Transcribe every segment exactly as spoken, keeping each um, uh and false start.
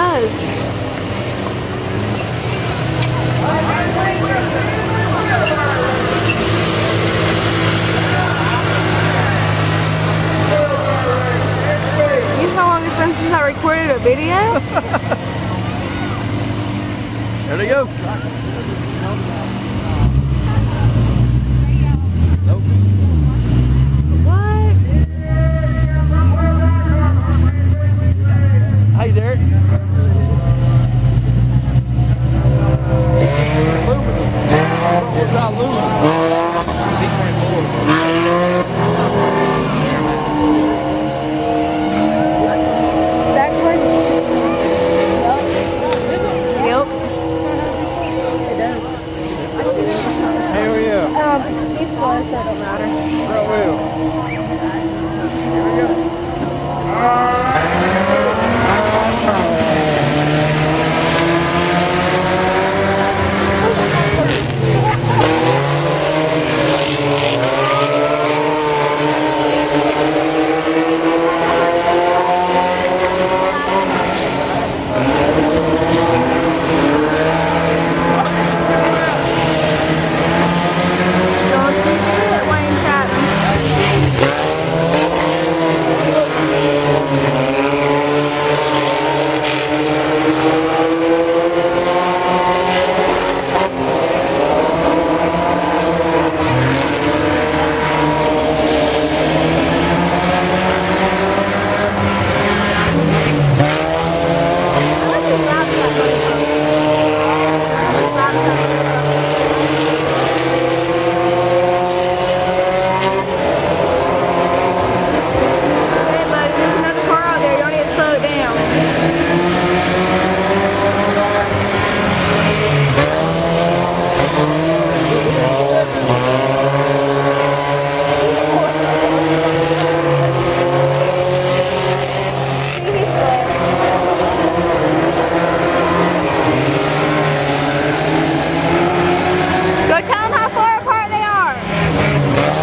does. You know how long it's been since I recorded a video? There they go. Nope. What? Hey, Derek. Aluminum. It's not aluminum. Z twenty-four. Backward? Yep. Hell yeah. Um, he's slow, so it don't matter. Front wheel. Here we go. Don't do it, Wayne Chatham. Hey, buddy, there's another car out there. You don't need to slow it down. Go tell them how far apart they are.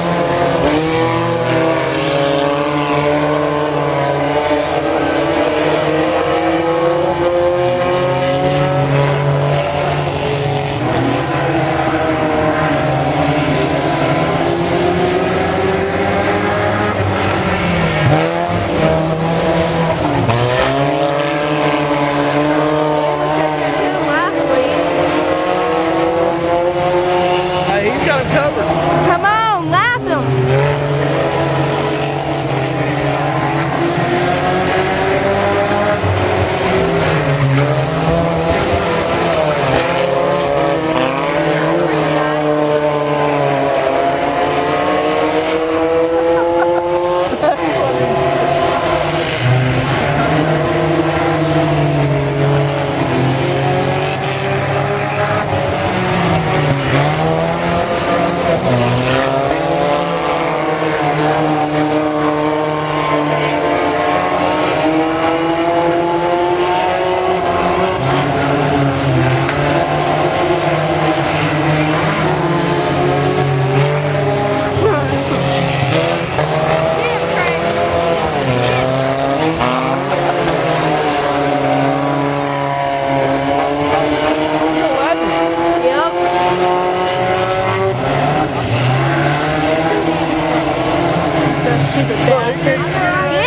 Last week. Hey, he's got it covered. Come on, lap him. Yep. Stupid bastard.